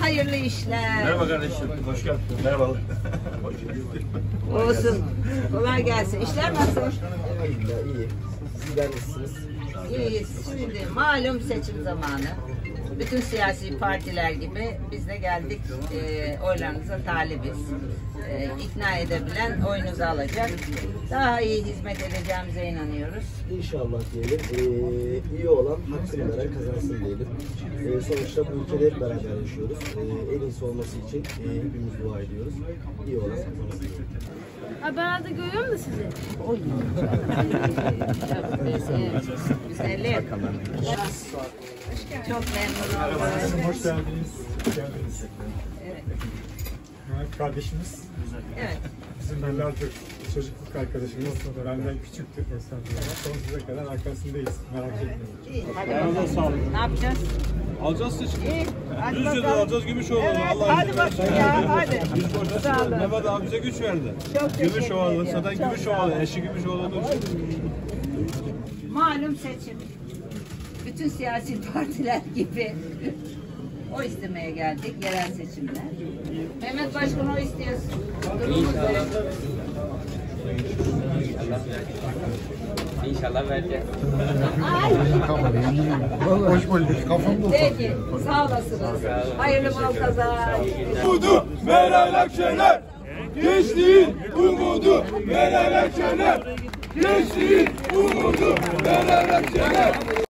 hayırlı işler. Merhaba kardeşim, hoş geldin. Merhaba. Hoş geldin. Olsun. Kolay gelsin. İşler nasıl? İyi. Sizler nasılsınız? İyi. Şimdi malum seçim zamanı. Bütün siyasi partiler gibi biz de geldik. Oylarınıza talibiz. İkna edebilen oyunuzu alacak. Daha iyi hizmet edeceğimize inanıyoruz. İnşallah diyelim. İyi olan hakkını veren kazansın diyelim. Sonuçta bu ülkede hep beraber yaşıyoruz. En iyisi olması için hepimiz dua ediyoruz. İyi olan kazansın diyelim. Ben arada görüyorum da sizi. Güzellik. Çok memnun oldum. Hoş geldiniz. Hoş geldiniz. Evet. Mehmet kardeşimiz. Evet. Bizim yıllardır çocukluk arkadaşımız. Benden küçüktü. Sonsuza kadar arkasındayız. Merak etmeyin. İyi. Hadi bakalım. Ne yapacağız? Alacağız seçim. İyi. Hadi Düzce'de bakalım. alacağız Gümüşovalı'nı. Evet. Allah'a Hadi bakın ya. Hadi. Biz boşuna Mehmet abi bize güç verdi. Çok teşekkür Gümüşovalı, ediyorum. zaten Çok Gümüşovalı, eşi Gümüşovalı. Malum seçim. Bütün siyasi partiler gibi o istemeye geldik, yerel seçimler. Mehmet Başkan o istiyorsun. Durumumuz böyle. İnşallah vereceğiz. Hoş bulduk. Kafam da Peki, sağ olasınız. Hayırlı bol kazanç. Umudu Meral Akşener. Gençliğin umudu Meral Akşener. Gençliğin umudu Meral Akşener.